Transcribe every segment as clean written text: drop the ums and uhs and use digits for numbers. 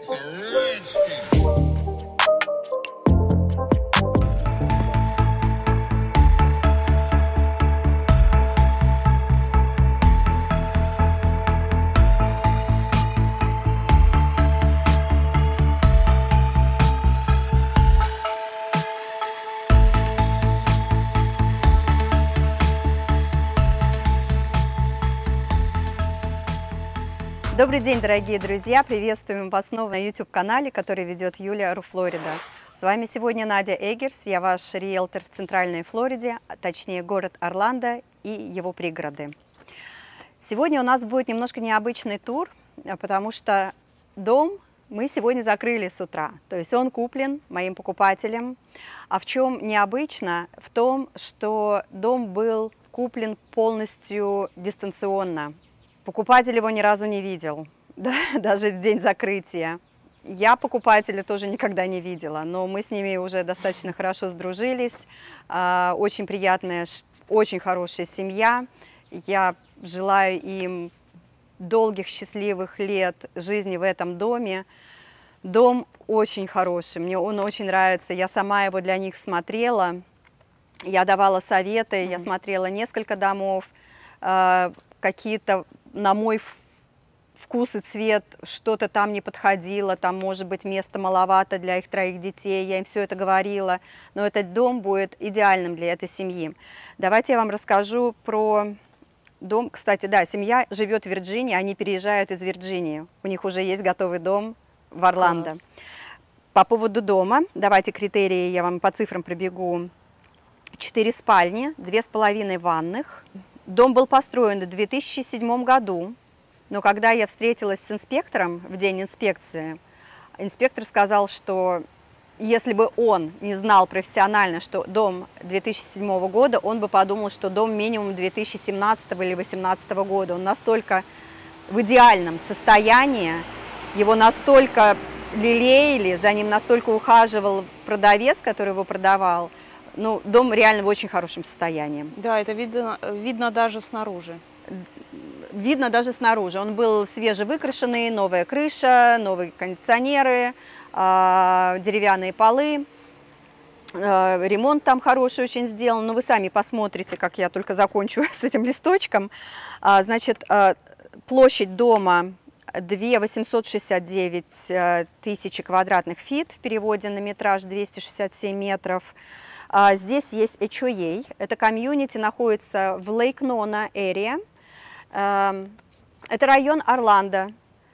Добрый день, дорогие друзья! Приветствуем вас снова на YouTube-канале, который ведет Юлия Руфлорида. С вами сегодня Надя Эггерс, я ваш риэлтор в Центральной Флориде, а точнее город Орландо и его пригороды. Сегодня у нас будет немножко необычный тур, потому что дом мы сегодня закрыли с утра. То есть он куплен моим покупателем. А в чем необычно? В том, что дом был куплен полностью дистанционно. Покупатель его ни разу не видел, да, даже в день закрытия. Я покупателя тоже никогда не видела, но мы с ними уже достаточно хорошо сдружились. Очень приятная, очень хорошая семья. Я желаю им долгих счастливых лет жизни в этом доме. Дом очень хороший, мне он очень нравится. Я сама его для них смотрела, я давала советы, я смотрела несколько домов. Какие-то, на мой вкус и цвет, что-то там не подходило, там, может быть, места маловато для их 3 детей, я им все это говорила, но этот дом будет идеальным для этой семьи. Давайте я вам расскажу про дом. Кстати, да, семья живет в Вирджинии, они переезжают из Вирджинии, у них уже есть готовый дом в Орландо. Класс. По поводу дома, давайте критерии я вам по цифрам пробегу. 4 спальни, 2,5 ванных. Дом был построен в 2007 году, но когда я встретилась с инспектором в день инспекции, инспектор сказал, что если бы он не знал профессионально, что дом 2007 года, он бы подумал, что дом минимум 2017 или 2018 года. Он настолько в идеальном состоянии, его настолько лелеяли, за ним настолько ухаживал продавец, который его продавал. Ну, дом реально в очень хорошем состоянии. Да, это видно даже снаружи. Видно даже снаружи. Он был свежевыкрашенный, новая крыша, новые кондиционеры, деревянные полы. Ремонт там хороший очень сделан. Но вы сами посмотрите, как я только закончу с этим листочком. Значит, площадь дома 2 869 тысячи квадратных фит, в переводе на метраж 267 метров. Здесь есть HOA, это комьюнити, находится в Лейк Нона area. Это район Орландо,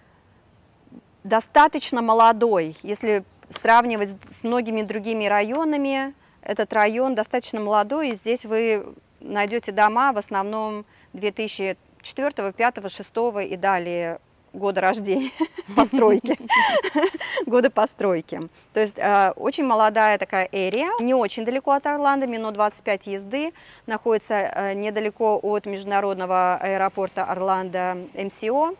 достаточно молодой, если сравнивать с многими другими районами, этот район достаточно молодой, и здесь вы найдете дома в основном 2004, 2005, 2006 и далее года рождения, постройки, годы постройки. То есть очень молодая такая area, не очень далеко от Орландо, минут 25 езды, находится недалеко от международного аэропорта Орландо МСО.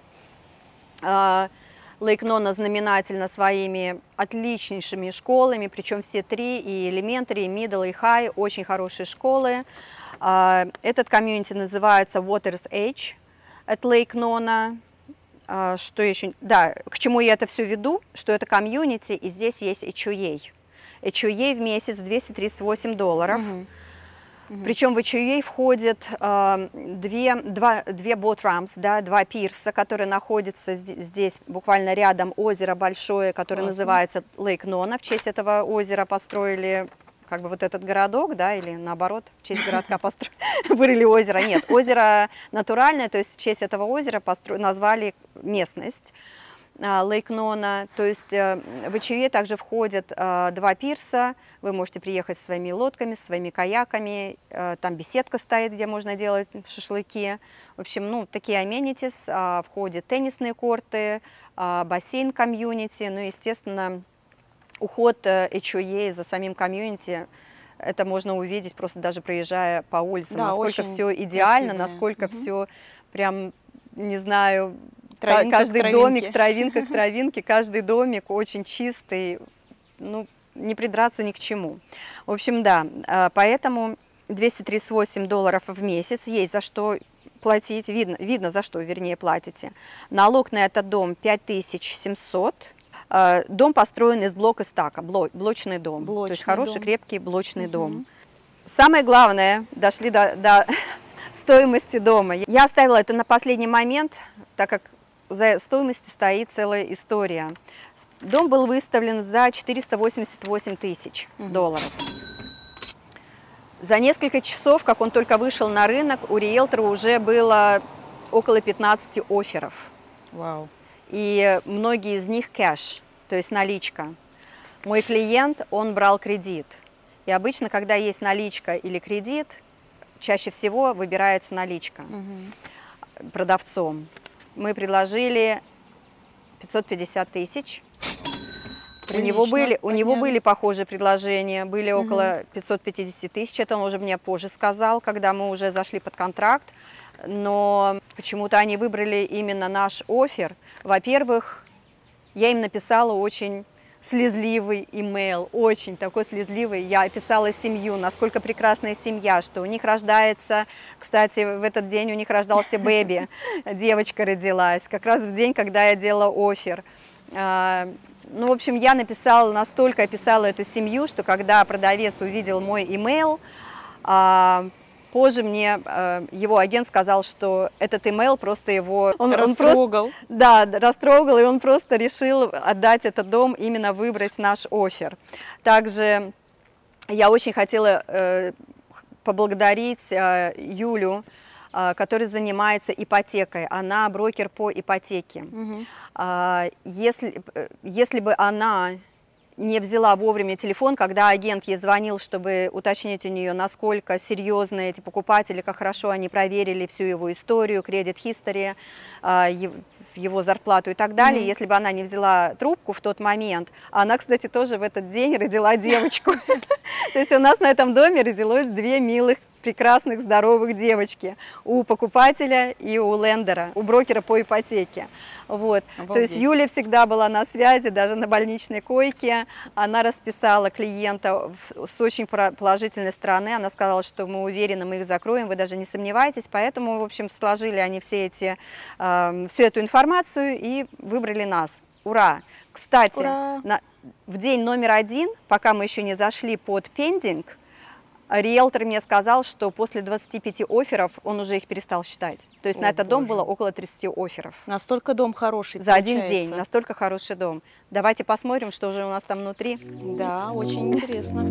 Лейк Нона знаменательна своими отличнейшими школами, причем все 3, и elementary, и middle, и high, очень хорошие школы. Этот комьюнити называется Waters Edge от Лейк Нона. Что еще? Да, к чему я это все веду, что это комьюнити, и здесь есть HOA. HOA в месяц $238. Причем в HOA входят 2 boat ramps, да, 2 пирса, которые находятся здесь буквально рядом, озеро большое, которое называется Лейк Нона. В честь этого озера построили как бы вот этот городок, да, или наоборот, в честь городка вырыли озеро. Нет, озеро натуральное, то есть в честь этого озера назвали местность Лейк Нона. То есть в HOA также входят 2 пирса, вы можете приехать со своими лодками, со своими каяками, там беседка стоит, где можно делать шашлыки. В общем, ну, такие amenities, входят теннисные корты, бассейн комьюнити, ну, естественно, уход HOA за самим комьюнити, это можно увидеть просто даже проезжая по улицам, да, насколько все идеально, красивое. Насколько все прям, не знаю, травинка каждый домик, травинка к травинке, каждый домик очень чистый, ну, не придраться ни к чему. В общем, да, поэтому $238 в месяц, есть за что платить, видно за что, вернее, платите. Налог на этот дом 5700. Дом построен из блока стака, блочный дом. То есть хороший, крепкий блочный дом. Самое главное, дошли до стоимости дома. Я оставила это на последний момент, так как за стоимостью стоит целая история. Дом был выставлен за 488 тысяч долларов. За несколько часов, как он только вышел на рынок, у риэлтора уже было около 15 офферов. Вау. И многие из них кэш, то есть наличка. Мой клиент, он брал кредит. И обычно, когда есть наличка или кредит, чаще всего выбирается наличка продавцом. Мы предложили 550 тысяч. У него были похожие предложения, были около 550 тысяч, это он уже мне позже сказал, когда мы уже зашли под контракт, но почему-то они выбрали именно наш оффер. Во-первых, я им написала очень слезливый имейл, очень такой слезливый. Я описала семью, насколько прекрасная семья, что у них рождается, кстати, в этот день у них рождался бэби, девочка родилась, как раз в день, когда я делала оффер. Ну, в общем, я настолько описала эту семью, что когда продавец увидел мой имейл, позже мне его агент сказал, что этот имейл просто его... Растрогал. Да, растрогал, и он просто решил отдать этот дом, именно выбрать наш оффер. Также я очень хотела поблагодарить Юлю, которая занимается ипотекой. Она брокер по ипотеке. Если бы она не взяла вовремя телефон, когда агент ей звонил, чтобы уточнить у нее, насколько серьезны эти покупатели, как хорошо они проверили всю его историю, credit history, его зарплату и так далее. Если бы она не взяла трубку в тот момент, она, кстати, тоже в этот день родила девочку. То есть у нас на этом доме родилось две милых, прекрасных, здоровых девочки у покупателя и у лендера, у брокера по ипотеке. Вот. То есть Юля всегда была на связи, даже на больничной койке. Она расписала клиента с очень положительной стороны. Она сказала, что мы уверены, мы их закроем, вы даже не сомневайтесь. Поэтому, в общем, сложили они всю эту информацию и выбрали нас. Ура! Кстати, Ура! В день номер 1, пока мы еще не зашли под пендинг, риэлтор мне сказал, что после 25 офферов он уже их перестал считать. То есть на этот дом было около 30 офферов. Настолько дом хороший. За один день, настолько хороший дом. Давайте посмотрим, что же у нас там внутри. Да, очень интересно.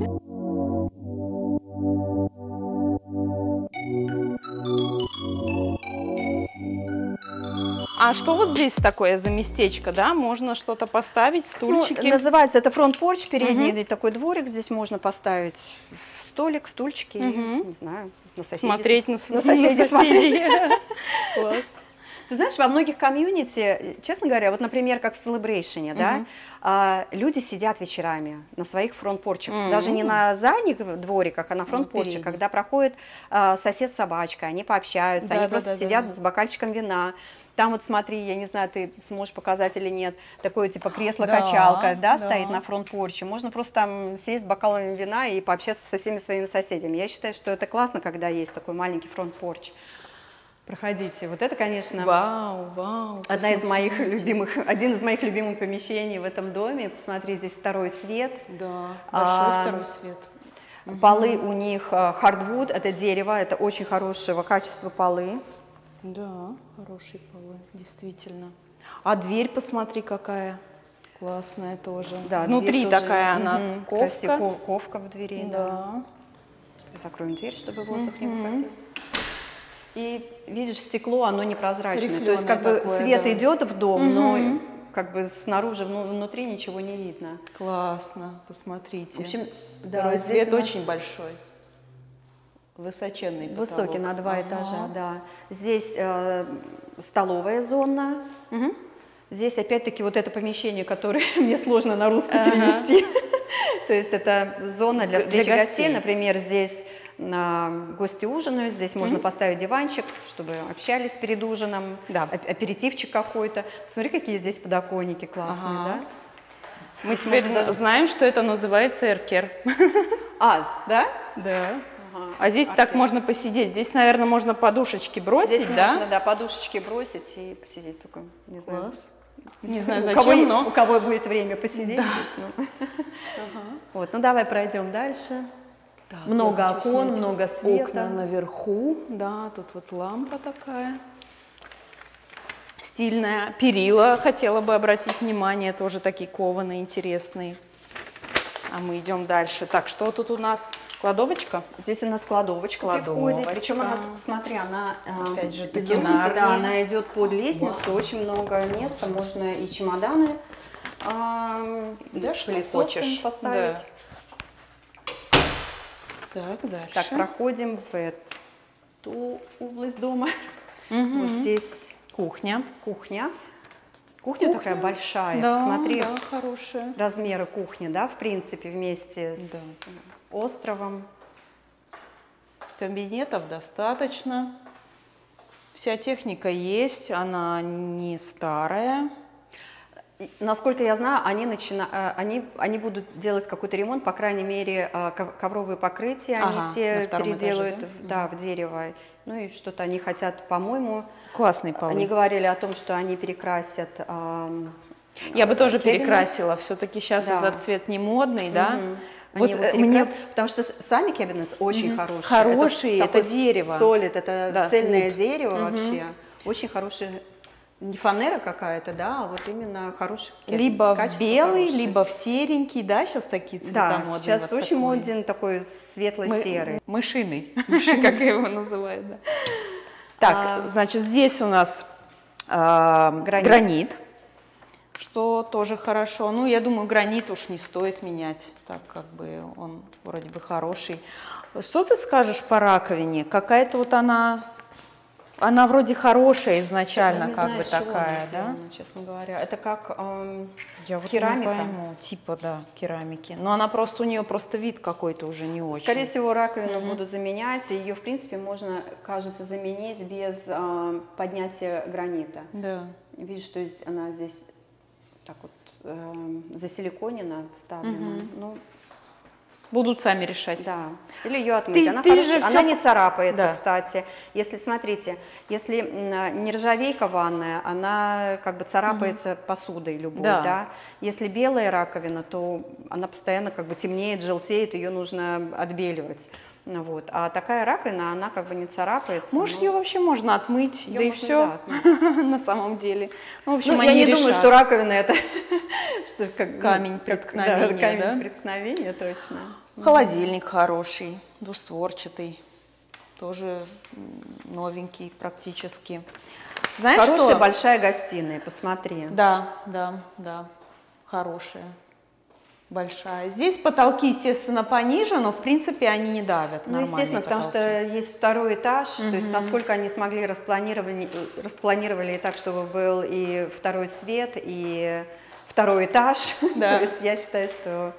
А что вот здесь такое за местечко, да? Можно что-то поставить, стульчики? Ну, называется это фронт-порч, передний такой дворик. Здесь можно поставить столик, стульчики, не знаю, на соседей. Смотреть на соседей. Смотреть. Класс. Ты знаешь, во многих комьюнити, честно говоря, вот, например, как в Celebration, да, люди сидят вечерами на своих фронт-порчах, даже не на задних двориках, а на фронт-порчах, когда проходит сосед с собачкой, они пообщаются, они просто сидят с бокальчиком вина. Там вот смотри, я не знаю, ты сможешь показать или нет, такое типа кресло-качалка, да, стоит на фронт-порче. Можно просто там сесть с бокалом вина и пообщаться со всеми своими соседями. Я считаю, что это классно, когда есть такой маленький фронт-порч. Проходите. Вот это, конечно, один из моих любимых помещений в этом доме. Посмотри, здесь второй свет. Да, большой второй свет. Полы у них hardwood, это дерево, это очень хорошего качества полы. Да, хорошие полы, действительно. А дверь, посмотри, какая классная тоже. Да, внутри такая она ковка. Ковка в двери. Да. Закроем дверь, чтобы воздух не выходил. И видишь, стекло, оно непрозрачное. Рифленое, то есть как бы такое, свет идет в дом, но как бы снаружи, внутри ничего не видно. Классно, посмотрите. В общем, второй свет очень большой. Высоченный потолок. Высокий, на 2 этажа, да. Здесь столовая зона. Здесь опять-таки вот это помещение, которое мне сложно на русский перевести. То есть это зона для встречи гостей. Например, здесь гости ужинают, здесь можно поставить диванчик, чтобы общались перед ужином, аперитивчик какой-то. Смотри, какие здесь подоконники классные, да? Мы теперь знаем, что это называется эркер. А, да? Да. А здесь так можно посидеть. Здесь, наверное, можно подушечки бросить, здесь да? Здесь можно, да, подушечки бросить и посидеть только, не знаю. Класс. Не знаю У зачем, но... у кого будет время посидеть здесь. Ну. Вот, ну давай пройдем дальше. Так, Много окон, много света. Окна наверху, да, тут вот лампа такая. Стильная. Перила, хотела бы обратить внимание, тоже такие кованые, интересные. А мы идем дальше. Так, что тут у нас? Кладовочка? Здесь у нас кладовочка при входе. Причем она, смотри, она опять же изогнута, да, она идет под лестницу, очень много места, можно и чемоданы, да, что пылесос хочешь поставить. Да. Так, дальше. Так, проходим в эту область дома. Вот здесь кухня. Кухня. Кухня такая большая, да, посмотри, да, хорошая. Размеры кухни, да, в принципе, вместе с островом. Кабинетов достаточно. Вся техника есть, она не старая. Насколько я знаю, они будут делать какой-то ремонт, по крайней мере, ковровые покрытия, они все переделают этаже, да? В дерево. Ну и что-то они хотят, по-моему, классные полы. Они говорили о том, что они перекрасят. Я бы тоже перекрасила, все-таки сейчас этот цвет не модный, да? Вот мне... Потому что сами cabinets очень хорошие. Хорошие, это дерево. Солид, это цельное дерево вообще. Очень хорошие. Не фанера какая-то, да, а вот именно хороший. Либо в белый, либо в серенький, да, сейчас такие цвета модные. Да, сейчас очень моден такой светло-серый. Мышиный, как его называют, да. Так, значит, здесь у нас гранит, что тоже хорошо. Ну, я думаю, гранит уж не стоит менять, так как бы он вроде бы хороший. Что ты скажешь по раковине? Какая-то вот она вроде хорошая изначально, как бы такая, да? Честно говоря, это как я вот керамика. Не пойму, типа, да, керамики. Но она просто, у нее просто вид какой-то уже не очень. Скорее всего, раковину будут заменять, и ее, в принципе, можно, кажется, заменить без поднятия гранита. Да. Видишь, то есть она здесь так вот засиликонена, вставлена. Ну, будут сами решать. Да. Или ее отмыть. Она не царапается, да. Кстати. Если, смотрите, если нержавейка ванная, она как бы царапается посудой любой, да. Если белая раковина, то она постоянно как бы темнеет, желтеет, ее нужно отбеливать. Вот. А такая раковина, она как бы не царапается. Может, ее вообще можно отмыть, да и все, на самом деле. Ну, в общем, я не думаю, что раковина это камень преткновения. Камень преткновения, точно. Холодильник хороший, двустворчатый, тоже новенький практически. Знаешь, хорошая большая гостиная, посмотри. Да, хорошая. Большая. Здесь потолки, естественно, пониже, но в принципе они не давят. Ну, естественно, потому что есть второй этаж, то есть насколько они смогли распланировали так, чтобы был и второй свет, и второй этаж. Да. То есть я считаю, что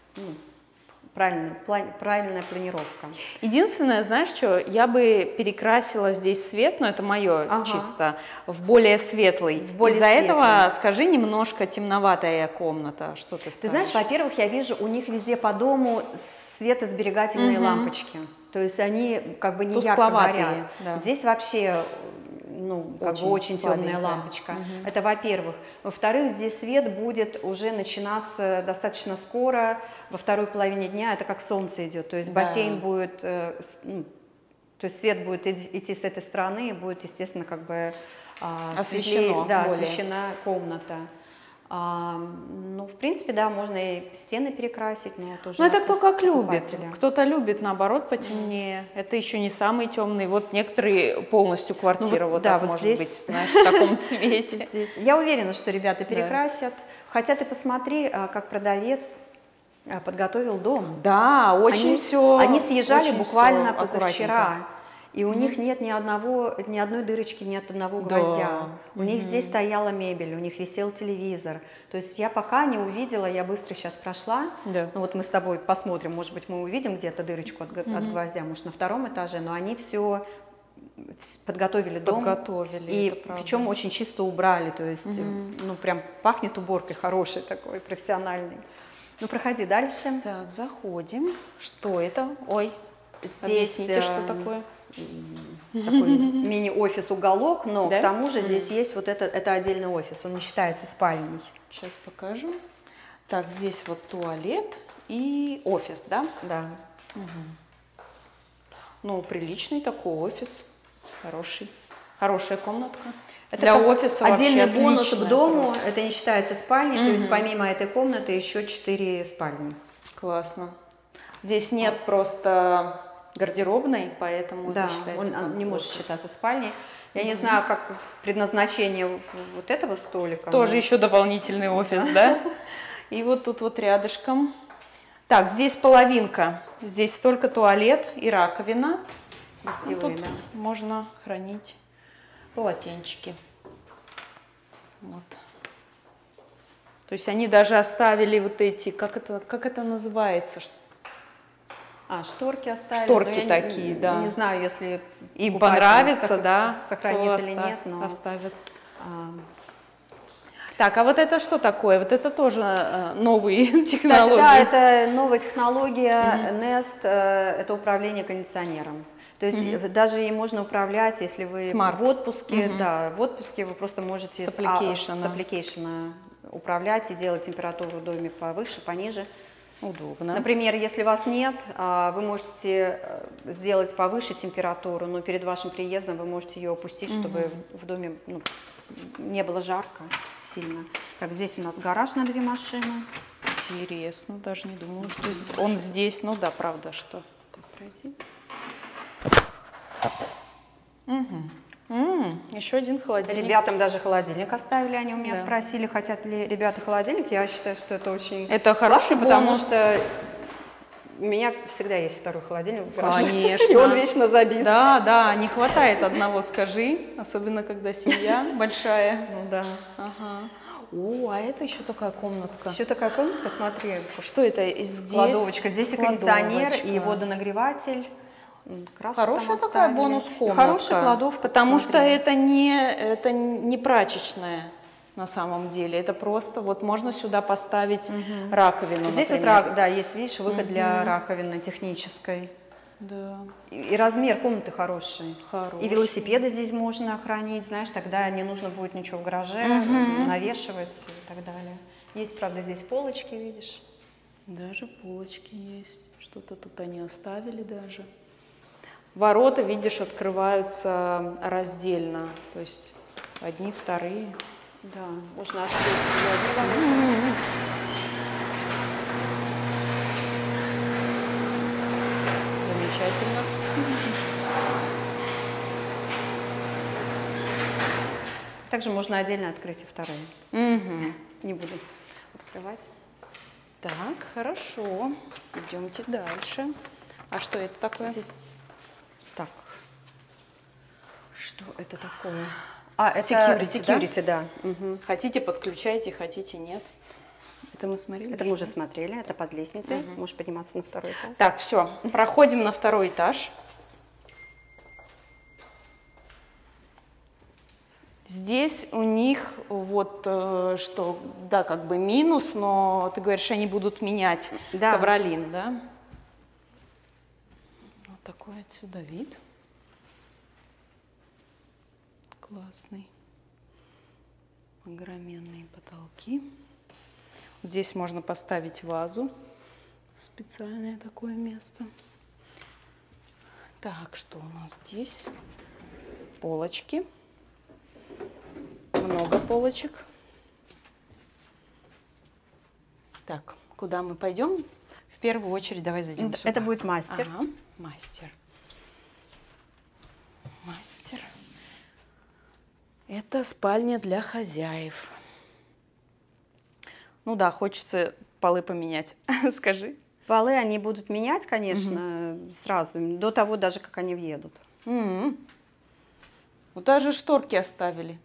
правильная планировка. Единственное, знаешь что, я бы перекрасила здесь свет, но это мое чисто, в более светлый. Из-за этого, скажи, немножко темноватая комната. Что ты скажешь? Ты знаешь, во-первых, я вижу у них везде по дому светосберегательные лампочки. То есть они как бы не ярко горят. Да. Здесь вообще очень темная лампочка. Это во-первых. Во-вторых, здесь свет будет уже начинаться достаточно скоро, во второй половине дня, это как солнце идет, то есть бассейн будет, то есть свет будет идти с этой стороны, и будет, естественно, как бы освещена комната. Ну, в принципе, да, можно и стены перекрасить, но тоже. Ну, это кто как любит. Кто-то любит, наоборот, потемнее. Это еще не самый темный. Вот некоторые полностью квартира может быть, знаешь, в таком цвете. Я уверена, что ребята перекрасят. Хотя ты посмотри, как продавец подготовил дом. Да, очень все. Они съезжали буквально позавчера. И у них нет ни одной дырочки, ни одного гвоздя. У них здесь стояла мебель, у них висел телевизор. То есть я пока не увидела, я быстро сейчас прошла. Ну вот мы с тобой посмотрим, может быть, мы увидим где-то дырочку от гвоздя, может, на втором этаже, но они все подготовили дом. И причем очень чисто убрали, то есть, ну прям пахнет уборкой хорошей такой, профессиональной. Ну проходи дальше. Так, заходим. Что это? Ой, здесь объясните, что такое? такой мини-офис, уголок, но да? К тому же здесь есть вот это отдельный офис, он не считается спальней. Сейчас покажем. Так, здесь вот туалет и офис, да? Да. Угу. Ну, приличный такой офис, хорошая комнатка. Это для офиса отдельный бонус отличная к дому, просто. это не считается спальней, то есть помимо этой комнаты еще 4 спальни. Классно. Здесь нет просто гардеробной, поэтому да, это считается он не может офис. считаться спальней. Я не знаю, как предназначение вот этого столика. Тоже еще дополнительный офис, да? И вот тут вот рядышком. Так, здесь половинка. Здесь только туалет и раковина. Гостевые, Тут да. можно хранить полотенчики. Вот. То есть они даже оставили вот эти, как это называется? Шторки оставили. Шторки такие, да. Не знаю, если им понравится, да, сохранит или нет, но оставят. Так, а вот это что такое? Вот это тоже новые технологии. Да, это новая технология Nest, это управление кондиционером. То есть даже им можно управлять, если вы в отпуске, да, в отпуске вы просто можете с аппликейшена управлять и делать температуру в доме повыше, пониже. Удобно. Например, если вас нет, вы можете сделать повыше температуру, но перед вашим приездом вы можете ее опустить, чтобы в доме не было жарко сильно. Так, здесь у нас гараж на 2 машины. Интересно, даже не думала, что он здесь. Ну да, правда, что. Так, пройти. Еще один холодильник. Ребятам даже холодильник оставили, они у меня спросили, хотят ли ребята холодильник. Я считаю, что это очень хороший классно, потому что у меня всегда есть второй холодильник. Конечно. И он вечно забит. Да, да, не хватает одного, скажи, особенно когда семья большая. Ну да. Ага. О, а это еще такая комнатка. Еще такая комнатка, смотри. Что это здесь? Кладовочка. Здесь и кондиционер, и водонагреватель. Хорошая такая бонус-комната. Хорошая кладовка. Потому что это не прачечная на самом деле. Это просто вот можно сюда поставить раковину, здесь например. вот, да, есть, видишь, выход для раковины технической. Да. И размер комнаты хороший. И велосипеды здесь можно хранить, знаешь, тогда не нужно будет ничего в гараже навешивать и так далее. Есть, правда, здесь полочки, видишь? Даже полочки есть. Что-то тут они оставили даже. Ворота, видишь, открываются раздельно. То есть одни, вторые. Да, можно открыть. Замечательно. Также можно отдельно открыть и вторые. Не буду открывать. Так, хорошо. Идемте дальше. А что это такое? Здесь... Так, что это такое? Это security, да. Хотите, подключайте, хотите, нет. Это мы смотрели? Это мы уже смотрели, это под лестницей. Можешь подниматься на 2-й этаж. Так, все, проходим на 2-й этаж. Здесь у них вот что, да, как бы минус, но ты говоришь, они будут менять ковролин, да? Вот такой отсюда вид. Классный. Огроменные потолки. Здесь можно поставить вазу. Специальное такое место. Так, что у нас здесь? Полочки. Много полочек. Так, куда мы пойдем? В первую очередь давай зайдем сюда. Это будет мастер. Ага, мастер. Мастер. Это спальня для хозяев. Ну да, хочется полы поменять. Скажи. Полы они будут менять, конечно, сразу, до того даже, как они въедут. Вот даже шторки оставили.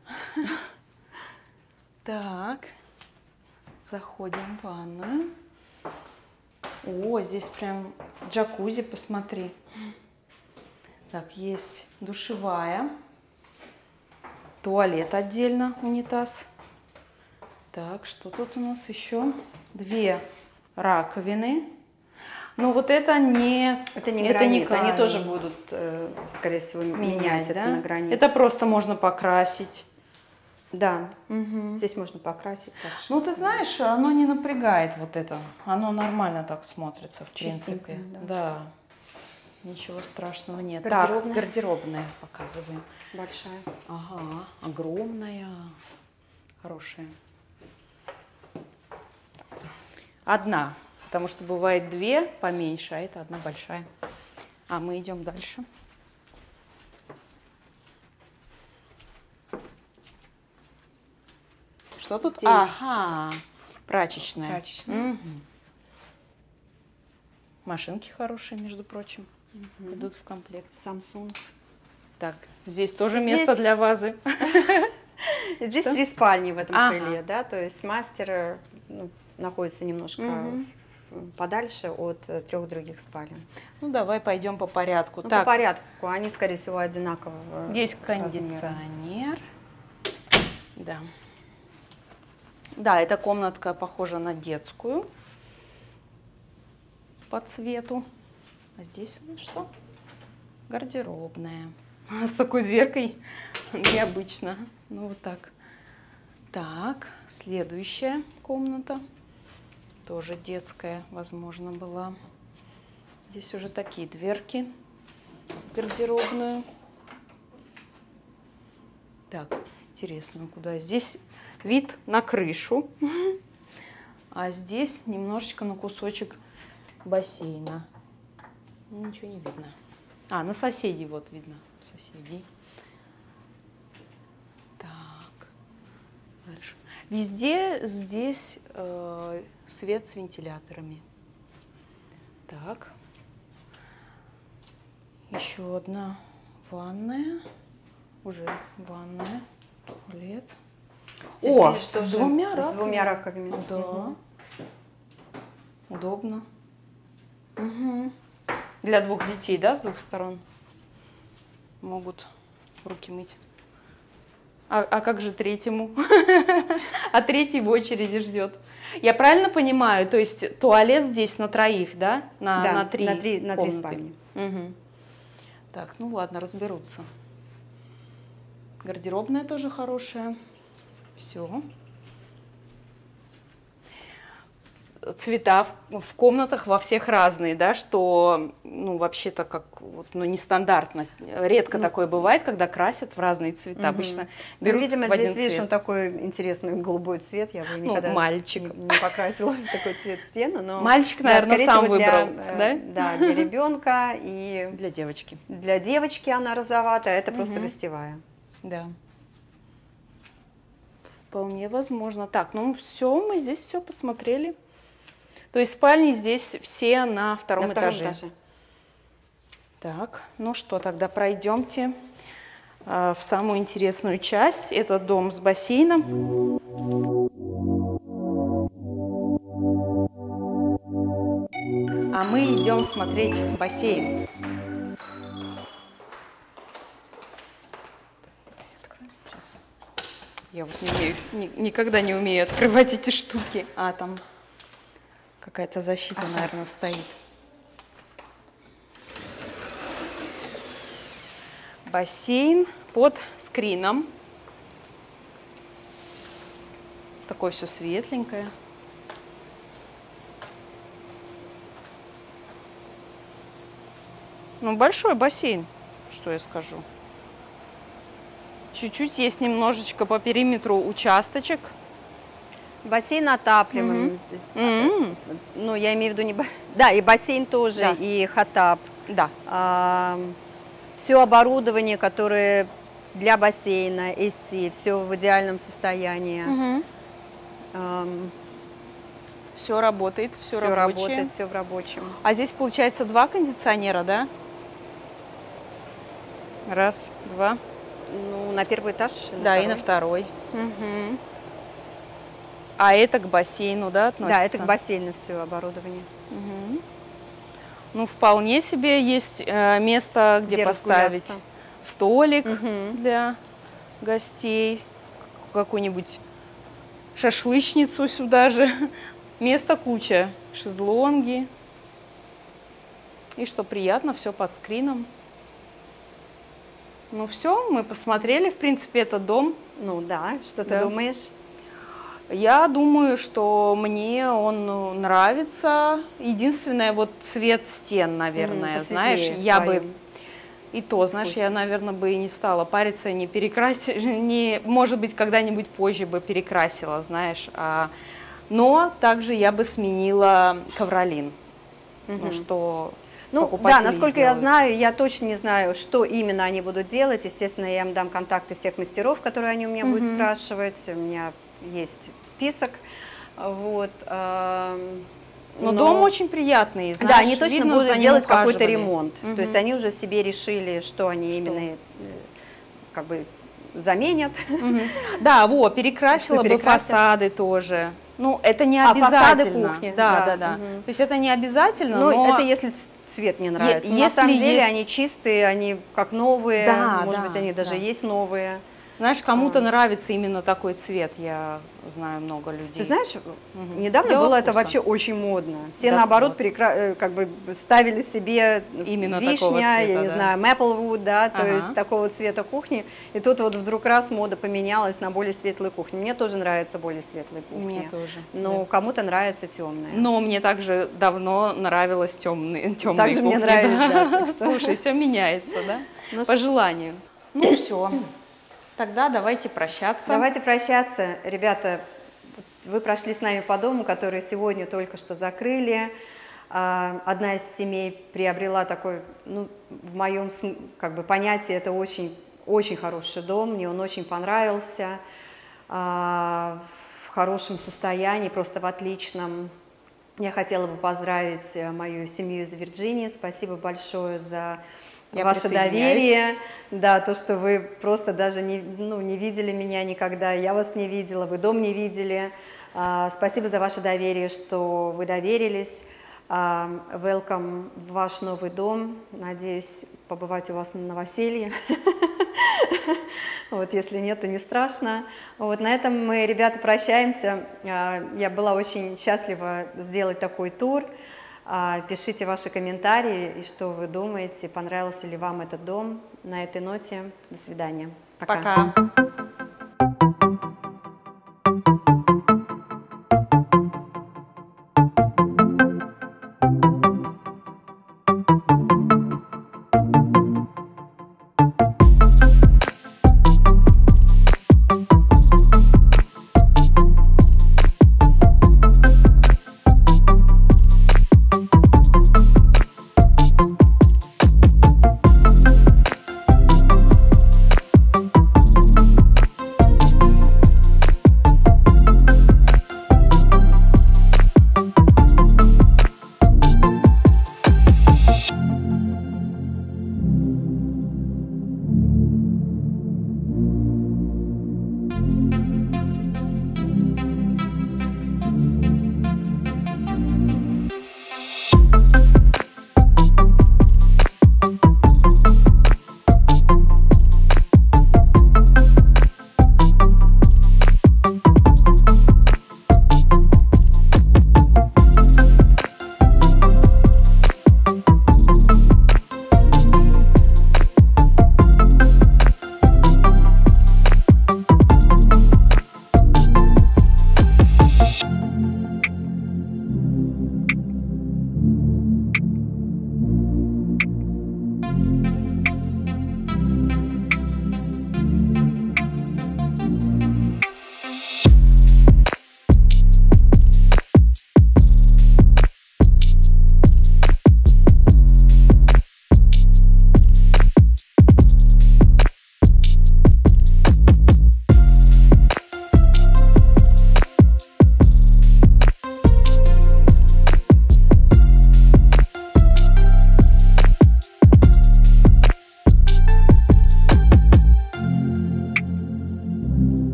Так, заходим в ванную. О, здесь прям джакузи, посмотри. Так, есть душевая. Туалет отдельно, унитаз. Так, что тут у нас еще? 2 раковины. Но вот это не гранит. камень. Они тоже будут, скорее всего, менять да? это на гранит. Это просто можно покрасить. Да, здесь можно покрасить также. Ну, ты знаешь, оно не напрягает вот это. Оно нормально так смотрится, в Чистенько, принципе. да. Ничего страшного нет. Гардеробная. Так, гардеробная показываем. Большая. Ага, огромная. Хорошая. Одна, потому что бывает две поменьше, а это одна большая. А мы идем дальше. Что тут? Здесь. Ага, прачечная. Прачечная. Угу. Машинки хорошие, между прочим, идут в комплект. Samsung. Так, здесь тоже место для вазы. Здесь 3 спальни в этом крыле, да, то есть мастер находится немножко подальше от 3 других спален. Ну, давай пойдем по порядку. По порядку, они, скорее всего, одинакового Здесь кондиционер. Да. Да, эта комнатка похожа на детскую по цвету. А здесь у нас что? Гардеробная. С такой дверкой необычно. Ну, вот так. Так, следующая комната. Тоже детская, возможно, была. Здесь уже такие дверки в гардеробную. Так, интересно, куда? Здесь вид на крышу, а здесь немножечко на кусочек бассейна. Ничего не видно. А, на соседей вот видно. Соседей. Так. Дальше. Везде здесь свет с вентиляторами. Так. Еще одна ванная. Уже ванная. Туалет. Здесь О, видишь, что с двумя раковинами. С двумя раковинами. Да. Удобно. Угу. Для 2 детей, да, с 2 сторон могут руки мыть. А как же третьему? А третий в очереди ждет. Я правильно понимаю? То есть туалет здесь на 3, да? На 3 спальни. Угу. Так, ну ладно, разберутся. Гардеробная тоже хорошая. Все. Цвета в комнатах во всех разные, да, что, ну, вообще-то как, вот, ну, нестандартно. Редко такое бывает, когда красят в разные цвета. Обычно берут видимо, в один здесь, видишь, цвет. он такой интересный голубой цвет. Я бы никогда мальчик. не покрасила такой цвет стены. Но, мальчик, наверное, сам выбрал, да? Да, для ребенка и для девочки. Для девочки она розоватая, это просто гостевая. Да. Вполне возможно. Так, ну все, мы здесь все посмотрели. То есть спальни здесь все на втором этаже. Так, ну что, тогда пройдемте в самую интересную часть. Это дом с бассейном. А мы идем смотреть бассейн. Сейчас. Я вот никогда не умею открывать эти штуки. А, там какая-то защита, наверное, стоит. Бассейн под скрином. Такое все светленькое. Ну, большой бассейн, что я скажу. Чуть-чуть есть немножечко по периметру участочек. Бассейн отапливаемый. Ну, я имею в виду не... Да, и бассейн тоже, да. И хот-таб. Да. Все оборудование, которое для бассейна, AC, все в идеальном состоянии. Все работает, все рабочее. Работает, все в рабочем. А здесь, получается, 2 кондиционера, да? Раз, два. Ну, на первый этаж. Да, и на второй. Угу. А это к бассейну, да, относится? Да, это к бассейну все оборудование. Угу. Ну, вполне себе есть место, где поставить столик для гостей, какую-нибудь шашлычницу сюда же. Места куча, шезлонги. И что приятно, все под скрином. Ну все, мы посмотрели, в принципе, этот дом. Ну да, что ты думаешь? Я думаю, что мне он нравится. Единственное, вот цвет стен, наверное, знаешь, я бы... И то, знаешь, я, наверное, бы и не стала париться, не перекрасить, не, может быть, когда-нибудь позже бы перекрасила, знаешь. Но также я бы сменила ковролин, что... Ну да, насколько я знаю, я точно не знаю, что именно они будут делать. Естественно, я им дам контакты всех мастеров, которые они у меня будут спрашивать. У меня есть список. Вот. Но дом очень приятный, знаешь, да, они точно будут делать какой-то ремонт. То есть они уже себе решили, что они именно как бы заменят. Да, вот, перекрасила бы фасады тоже. Ну, это не обязательно. Фасады кухни. Да. То есть это не обязательно, но... это если цвет не нравится. Если на самом деле они чистые, они как новые, да, может быть, они даже есть новые. Знаешь, кому-то нравится именно такой цвет, я знаю много людей. Ты знаешь, недавно было это вообще очень модно. Все наоборот как бы ставили себе именно вишня, я не знаю, Maplewood, да, то есть такого цвета кухни. И тут вот вдруг раз мода поменялась на более светлые кухни. Мне тоже нравятся более светлые кухни. Мне тоже. Но кому-то нравится темные. Но мне также давно нравилось темные кухни. Также мне нравились, да. Слушай, все меняется, да? По желанию. Ну все. Тогда давайте прощаться. Давайте прощаться. Ребята, вы прошли с нами по дому, который сегодня только что закрыли. Одна из семей приобрела такой, ну, в моем как бы понятии, это очень, очень хороший дом. Мне он очень понравился. В хорошем состоянии, просто в отличном. Я хотела бы поздравить мою семью из Вирджинии. Спасибо большое за ваше доверие, да, то, что вы просто даже не видели меня никогда, я вас не видела, вы дом не видели. Спасибо за ваше доверие, что вы доверились. Welcome в ваш новый дом. Надеюсь побывать у вас на новоселье. Вот, если нет, то не страшно. Вот, на этом мы, ребята, прощаемся. Я была очень счастлива сделать такой тур. Пишите ваши комментарии и что вы думаете, понравился ли вам этот дом. На этой ноте до свидания. Пока.